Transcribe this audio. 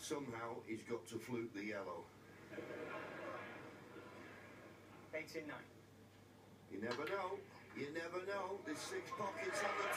Somehow he's got to fluke the yellow. 8 in 9. You never know. You never know. There's 6 pockets on the